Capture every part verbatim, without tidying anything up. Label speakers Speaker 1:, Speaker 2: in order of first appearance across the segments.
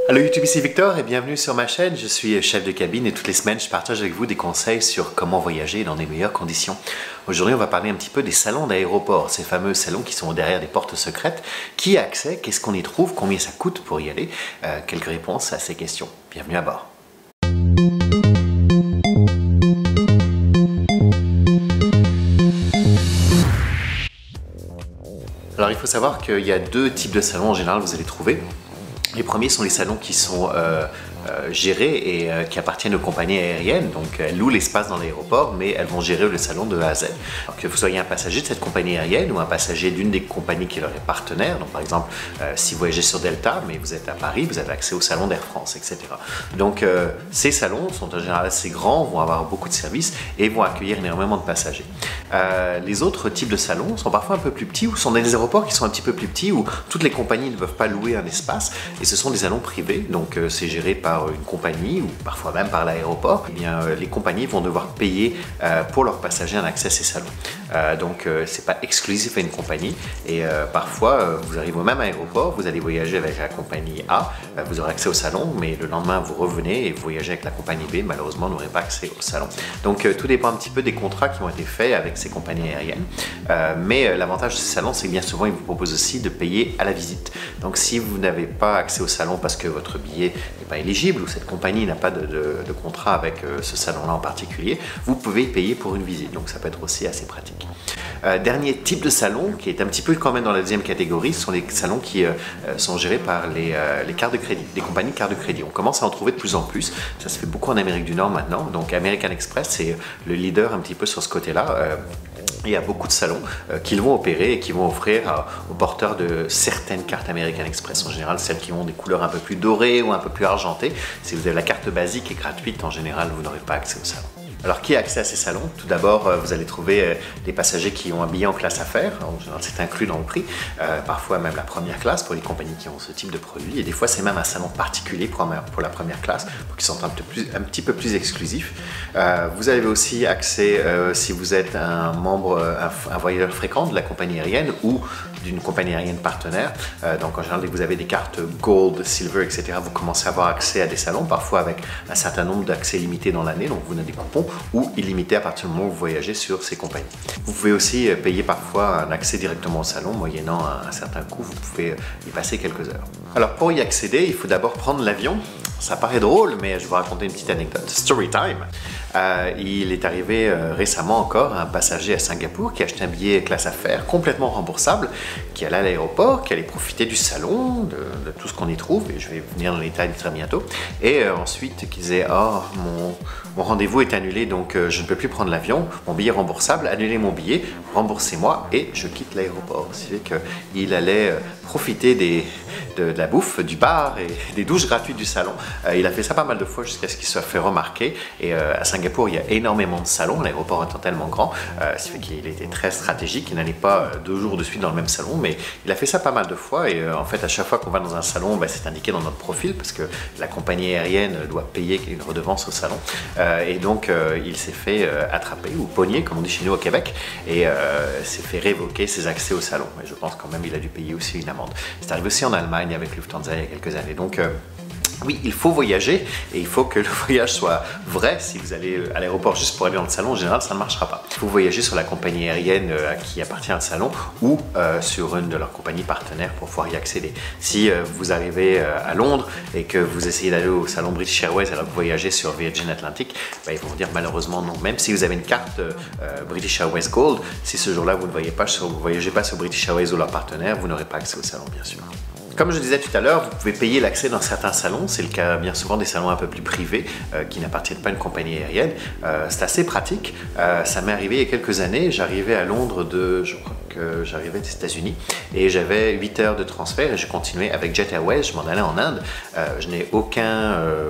Speaker 1: Hello YouTube, ici Victor et bienvenue sur ma chaîne. Je suis chef de cabine et toutes les semaines je partage avec vous des conseils sur comment voyager dans les meilleures conditions. Aujourd'hui on va parler un petit peu des salons d'aéroport, ces fameux salons qui sont derrière des portes secrètes. Qui a accès? Qu'est-ce qu'on y trouve? Combien ça coûte pour y aller? euh, Quelques réponses à ces questions. Bienvenue à bord. Alors il faut savoir qu'il y a deux types de salons en général vous allez trouver. Les premiers sont les salons qui sont euh, euh, gérés et euh, qui appartiennent aux compagnies aériennes. Donc elles louent l'espace dans l'aéroport, mais elles vont gérer le salon de A à Z. Alors que vous soyez un passager de cette compagnie aérienne ou un passager d'une des compagnies qui leur est partenaire. Donc par exemple, euh, si vous voyagez sur Delta, mais vous êtes à Paris, vous avez accès au salon d'Air France, et cetera. Donc euh, ces salons sont en général assez grands, vont avoir beaucoup de services et vont accueillir énormément de passagers. Euh, les autres types de salons sont parfois un peu plus petits ou sont des aéroports qui sont un petit peu plus petits où toutes les compagnies ne peuvent pas louer un espace. Et ce sont des salons privés, donc euh, c'est géré par une compagnie ou parfois même par l'aéroport. Eh bien, euh, les compagnies vont devoir payer euh, pour leurs passagers un accès à ces salons. Euh, donc, euh, c'est pas exclusif à une compagnie. Et euh, parfois, euh, vous arrivez au même aéroport, vous allez voyager avec la compagnie A, euh, vous aurez accès au salon, mais le lendemain, vous revenez et vous voyagez avec la compagnie B, malheureusement, vous n'aurez pas accès au salon. Donc, euh, tout dépend un petit peu des contrats qui ont été faits avec ces compagnies aériennes. Euh, mais euh, l'avantage de ces salons, c'est que bien souvent, ils vous proposent aussi de payer à la visite. Donc, si vous n'avez pas accès au salon parce que votre billet n'est pas éligible ou cette compagnie n'a pas de, de, de contrat avec euh, ce salon-là en particulier, vous pouvez payer pour une visite. Donc ça peut être aussi assez pratique. Euh, dernier type de salon qui est un petit peu quand même dans la deuxième catégorie, ce sont les salons qui euh, sont gérés par les, euh, les cartes de crédit, les compagnies de cartes de crédit. On commence à en trouver de plus en plus. Ça se fait beaucoup en Amérique du Nord maintenant. Donc American Express, c'est le leader un petit peu sur ce côté-là. Euh, Il y a beaucoup de salons euh, qu'ils vont opérer et qui vont offrir euh, aux porteurs de certaines cartes American Express. En général, celles qui ont des couleurs un peu plus dorées ou un peu plus argentées. Si vous avez la carte basique et gratuite, en général, vous n'aurez pas accès au salon. Alors, qui a accès à ces salons? Tout d'abord, euh, vous allez trouver euh, des passagers qui ont un billet en classe affaires. En général, c'est inclus dans le prix. Euh, parfois, même la première classe pour les compagnies qui ont ce type de produit. Et des fois, c'est même un salon particulier pour, pour la première classe, pour qu'ils soient un petit, plus, un petit peu plus exclusifs. Euh, vous avez aussi accès, euh, si vous êtes un membre, un, un voyageur fréquent de la compagnie aérienne ou d'une compagnie aérienne partenaire. Euh, donc, en général, dès que vous avez des cartes Gold, Silver, et cetera, vous commencez à avoir accès à des salons, parfois avec un certain nombre d'accès limités dans l'année. Donc, vous avez des coupons ou illimité à partir du moment où vous voyagez sur ces compagnies. Vous pouvez aussi payer parfois un accès directement au salon, moyennant un, un certain coût, vous pouvez y passer quelques heures. Alors pour y accéder, il faut d'abord prendre l'avion. Ça paraît drôle, mais je vais vous raconter une petite anecdote. Story time! Euh, il est arrivé euh, récemment encore un passager à Singapour qui a acheté un billet classe affaires complètement remboursable, qui allait à l'aéroport, qui allait profiter du salon, de, de tout ce qu'on y trouve, et je vais venir dans les détails très bientôt, et euh, ensuite qui disait « Oh, mon, mon rendez-vous est annulé, donc euh, je ne peux plus prendre l'avion, mon billet remboursable, annulez mon billet, remboursez-moi, et je quitte l'aéroport. » C'est qu'il allait euh, profiter des, de, de la bouffe, du bar et des douches gratuites du salon. Euh, il a fait ça pas mal de fois jusqu'à ce qu'il soit fait remarquer, et euh, à Singapour, il y a énormément de salons, l'aéroport étant tellement grand, euh, ce fait qu'il était très stratégique, il n'allait pas euh, deux jours de suite dans le même salon, mais il a fait ça pas mal de fois, et euh, en fait, à chaque fois qu'on va dans un salon, bah, c'est indiqué dans notre profil, parce que la compagnie aérienne doit payer une redevance au salon, euh, et donc euh, il s'est fait euh, attraper, ou pogner, comme on dit chez nous au Québec, et euh, s'est fait révoquer ses accès au salon, et je pense quand même il a dû payer aussi une amende. C'est arrivé aussi en Allemagne avec Lufthansa il y a quelques années, donc euh, oui, il faut voyager et il faut que le voyage soit vrai. Si vous allez à l'aéroport juste pour aller dans le salon, en général, ça ne marchera pas. Il faut voyager sur la compagnie aérienne à qui appartient le salon ou euh, sur une de leurs compagnies partenaires pour pouvoir y accéder. Si euh, vous arrivez euh, à Londres et que vous essayez d'aller au salon British Airways alors que vous voyagez sur Virgin Atlantic, bah, ils vont vous dire malheureusement non. Même si vous avez une carte euh, British Airways Gold, si ce jour-là vous ne voyagez pas sur, vous voyagez pas sur British Airways ou leur partenaire, vous n'aurez pas accès au salon, bien sûr. Comme je disais tout à l'heure, vous pouvez payer l'accès dans certains salons. C'est le cas bien souvent des salons un peu plus privés euh, qui n'appartiennent pas à une compagnie aérienne. Euh, c'est assez pratique. Euh, ça m'est arrivé il y a quelques années. J'arrivais à Londres de, je crois que j'arrivais des États-Unis et j'avais huit heures de transfert et je continuais avec Jet Airways. Je m'en allais en Inde. Euh, je n'ai aucun euh,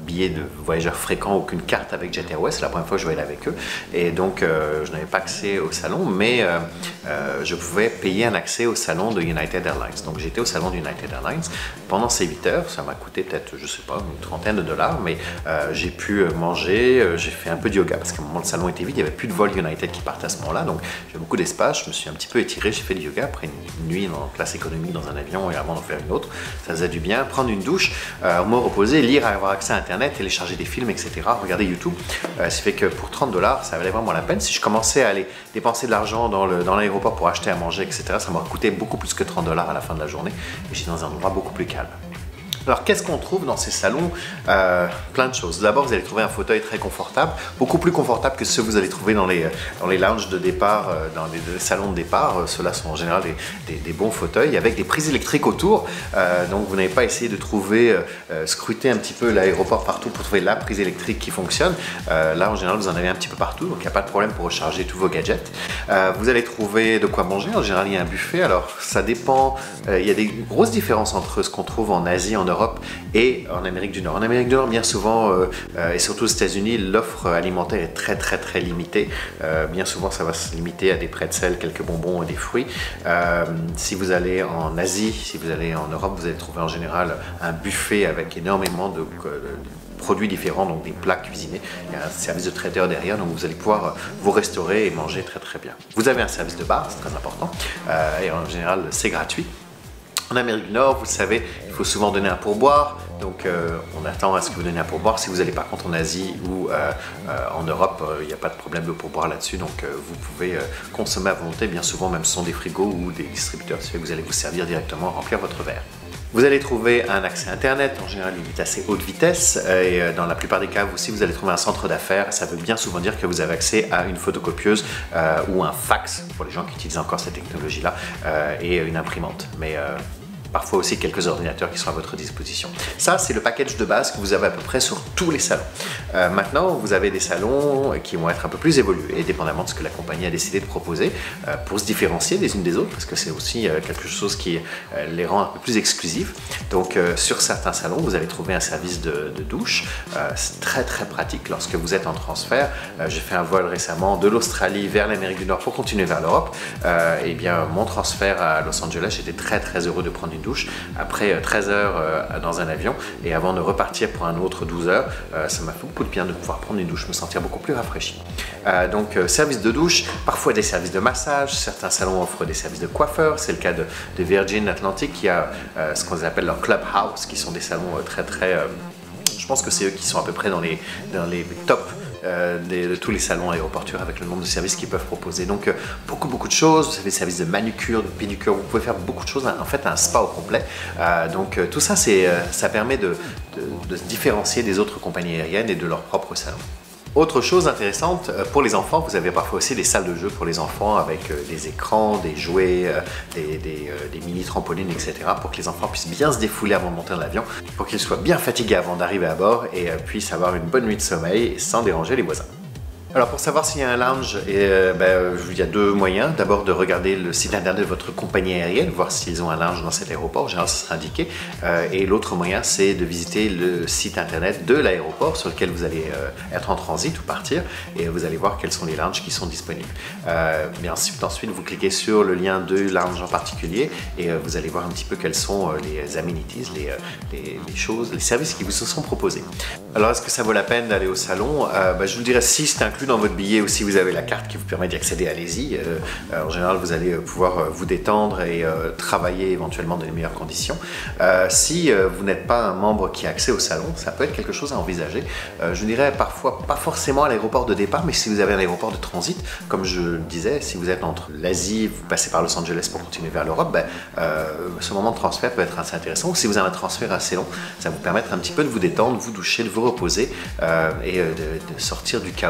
Speaker 1: billet de voyageur fréquent, aucune carte avec Jet Airways, c'est la première fois que je voyais avec eux, et donc euh, je n'avais pas accès au salon, mais euh, euh, je pouvais payer un accès au salon de United Airlines. Donc j'étais au salon de United Airlines pendant ces huit heures, ça m'a coûté peut-être, je sais pas, une trentaine de dollars, mais euh, j'ai pu manger, euh, j'ai fait un peu de yoga, parce qu'à un moment le salon était vide, il n'y avait plus de vol United qui partait à ce moment-là, donc j'ai beaucoup d'espace, je me suis un petit peu étiré, j'ai fait du yoga après une nuit en classe économique dans un avion et avant d'en faire une autre, ça faisait du bien, prendre une douche, euh, me reposer, lire, avoir accès à internet, télécharger des films, et cetera, regarder YouTube, euh, ça fait que pour trente dollars, ça valait vraiment la peine. Si je commençais à aller dépenser de l'argent dans l'aéroport pour acheter à manger, et cetera, ça m'aurait coûté beaucoup plus que trente dollars à la fin de la journée, et j'étais dans un endroit beaucoup plus calme. Alors qu'est-ce qu'on trouve dans ces salons? euh, Plein de choses. D'abord, vous allez trouver un fauteuil très confortable, beaucoup plus confortable que ceux que vous allez trouver dans les, dans les lounges de départ, euh, dans les, les salons de départ. Euh, Ceux-là sont en général des, des, des bons fauteuils avec des prises électriques autour. Euh, donc vous n'avez pas essayé de trouver, euh, scruter un petit peu l'aéroport partout pour trouver la prise électrique qui fonctionne. Euh, là, en général, vous en avez un petit peu partout, donc il n'y a pas de problème pour recharger tous vos gadgets. Euh, vous allez trouver de quoi manger. En général, il y a un buffet. Alors ça dépend. Euh, il y a des grosses différences entre ce qu'on trouve en Asie, en Europe et en Amérique du Nord. En Amérique du Nord, bien souvent, euh, euh, et surtout aux États-Unis, l'offre alimentaire est très très très limitée. Euh, bien souvent, ça va se limiter à des pretzels, quelques bonbons et des fruits. Euh, si vous allez en Asie, si vous allez en Europe, vous allez trouver en général un buffet avec énormément de, de produits différents, donc des plats cuisinés. Il y a un service de traiteur derrière, donc vous allez pouvoir vous restaurer et manger très très bien. Vous avez un service de bar, c'est très important, euh, et en général, c'est gratuit. En Amérique du Nord, vous le savez, il faut souvent donner un pourboire, donc euh, on attend à ce que vous donniez un pourboire. Si vous allez par contre en Asie ou euh, euh, en Europe, il euh, n'y a pas de problème de pourboire là-dessus, donc euh, vous pouvez euh, consommer à volonté. Bien souvent, même ce sont des frigos ou des distributeurs, ce fait que vous allez vous servir directement, remplir votre verre. Vous allez trouver un accès Internet, en général il est assez haute vitesse, et dans la plupart des cas aussi vous allez trouver un centre d'affaires. Ça veut bien souvent dire que vous avez accès à une photocopieuse euh, ou un fax, pour les gens qui utilisent encore cette technologie-là, euh, et une imprimante. Mais euh, parfois aussi quelques ordinateurs qui sont à votre disposition. Ça, c'est le package de base que vous avez à peu près sur tous les salons. Euh, maintenant, vous avez des salons qui vont être un peu plus évolués, dépendamment de ce que la compagnie a décidé de proposer, euh, pour se différencier des unes des autres, parce que c'est aussi euh, quelque chose qui euh, les rend un peu plus exclusifs. Donc, euh, sur certains salons, vous allez trouver un service de, de douche. Euh, c'est très très pratique lorsque vous êtes en transfert. Euh, J'ai fait un vol récemment de l'Australie vers l'Amérique du Nord pour continuer vers l'Europe. Euh, et bien, mon transfert à Los Angeles, j'étais très très heureux de prendre une douche après treize heures dans un avion, et avant de repartir pour un autre douze heures, ça m'a fait beaucoup de bien de pouvoir prendre une douche, me sentir beaucoup plus rafraîchi. Euh, donc service de douche, parfois des services de massage, certains salons offrent des services de coiffeur, c'est le cas de, de Virgin Atlantic qui a euh, ce qu'on appelle leur Clubhouse, qui sont des salons très très, euh, je pense que c'est eux qui sont à peu près dans les, dans les tops Euh, de, de tous les salons aéroportuaires avec le nombre de services qu'ils peuvent proposer. Donc euh, beaucoup beaucoup de choses. Vous avez des services de manucure, de pédicure, vous pouvez faire beaucoup de choses, en fait un spa au complet. Euh, donc euh, tout ça, c'est, euh, ça permet de, de, de se différencier des autres compagnies aériennes et de leurs propres salons. Autre chose intéressante, pour les enfants, vous avez parfois aussi des salles de jeux pour les enfants avec des écrans, des jouets, des, des, des mini trampolines, et cetera pour que les enfants puissent bien se défouler avant de monter dans l'avion, pour qu'ils soient bien fatigués avant d'arriver à bord et puissent avoir une bonne nuit de sommeil sans déranger les voisins. Alors pour savoir s'il y a un lounge, et, euh, ben, il y a deux moyens. D'abord de regarder le site internet de votre compagnie aérienne, voir s'ils ont un lounge dans cet aéroport, en général ça sera indiqué. Euh, et l'autre moyen c'est de visiter le site internet de l'aéroport sur lequel vous allez euh, être en transit ou partir, et vous allez voir quels sont les lounges qui sont disponibles. Euh, bien ensuite, ensuite vous cliquez sur le lien de lounge en particulier et euh, vous allez voir un petit peu quels sont euh, les amenities, les, euh, les, les choses, les services qui vous sont proposés. Alors est-ce que ça vaut la peine d'aller au salon? euh, ben, Je vous dirais si c'est inclus dans votre billet, ou si vous avez la carte qui vous permet d'y accéder, allez-y. Euh, en général, vous allez pouvoir euh, vous détendre et euh, travailler éventuellement dans les meilleures conditions. Euh, si euh, vous n'êtes pas un membre qui a accès au salon, ça peut être quelque chose à envisager. Euh, je dirais parfois, pas forcément à l'aéroport de départ, mais si vous avez un aéroport de transit, comme je le disais, si vous êtes entre l'Asie, vous passez par Los Angeles pour continuer vers l'Europe, ben, euh, ce moment de transfert peut être assez intéressant. Ou si vous avez un transfert assez long, ça va vous permettre un petit peu de vous détendre, de vous doucher, de vous reposer euh, et euh, de, de sortir du chaos qui peut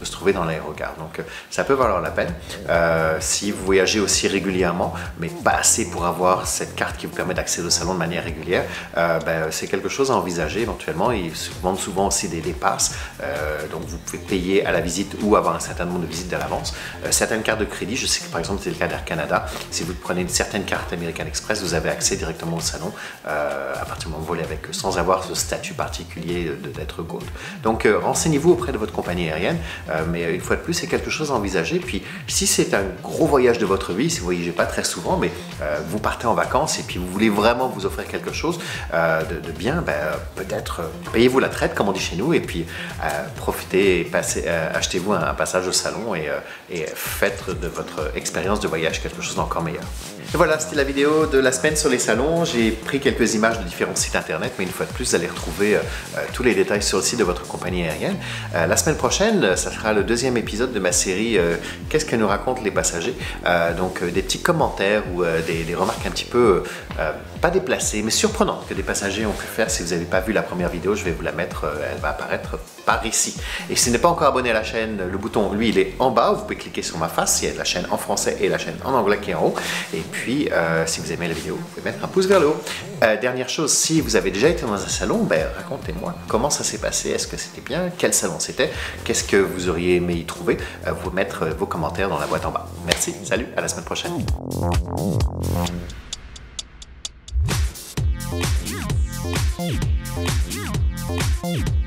Speaker 1: peut se trouver dans l'aérogare. Donc ça peut valoir la peine. Euh, si vous voyagez aussi régulièrement, mais pas assez pour avoir cette carte qui vous permet d'accéder au salon de manière régulière, euh, ben, c'est quelque chose à envisager éventuellement. Ils vendent souvent aussi des, des passes, euh, donc vous pouvez payer à la visite ou avoir un certain nombre de visites à l'avance. Euh, certaines cartes de crédit, je sais que par exemple c'est le cas d'Air Canada, si vous prenez une certaine carte American Express, vous avez accès directement au salon euh, à partir du moment où vous volez avec eux, sans avoir ce statut particulier d'être Gold. Donc euh, renseignez-vous auprès de votre compagnie aérienne, euh, mais une fois de plus c'est quelque chose à envisager. Puis si c'est un gros voyage de votre vie, si vous ne voyagez pas très souvent, mais euh, vous partez en vacances et puis vous voulez vraiment vous offrir quelque chose euh, de, de bien, ben, peut-être euh, payez-vous la traite comme on dit chez nous et puis euh, profitez et passez, euh, achetez-vous un, un passage au salon et, euh, et faites de votre expérience de voyage quelque chose d'encore meilleur. Et voilà, c'était la vidéo de la semaine sur les salons. J'ai pris quelques images de différents sites internet, mais une fois de plus, vous allez retrouver euh, tous les détails sur le site de votre compagnie aérienne. Euh, la semaine prochaine, ça sera le deuxième épisode de ma série euh, Qu'est-ce que nous racontent les passagers? Euh, donc euh, des petits commentaires ou euh, des, des remarques un petit peu, euh, pas déplacées, mais surprenantes que des passagers ont pu faire. Si vous n'avez pas vu la première vidéo, je vais vous la mettre, euh, elle va apparaître par ici. Et si vous n'êtes pas encore abonné à la chaîne, le bouton, lui, il est en bas. Vous pouvez cliquer sur ma face. Il y a la chaîne en français et la chaîne en anglais qui est en haut. Et puis, euh, si vous aimez la vidéo, vous pouvez mettre un pouce vers le haut. Euh, dernière chose, si vous avez déjà été dans un salon, ben, racontez-moi comment ça s'est passé. Est-ce que c'était bien? Quel salon c'était? Qu'est-ce que vous auriez aimé y trouver? euh, Vous mettre vos commentaires dans la boîte en bas. Merci, salut, à la semaine prochaine.
Speaker 2: Hey.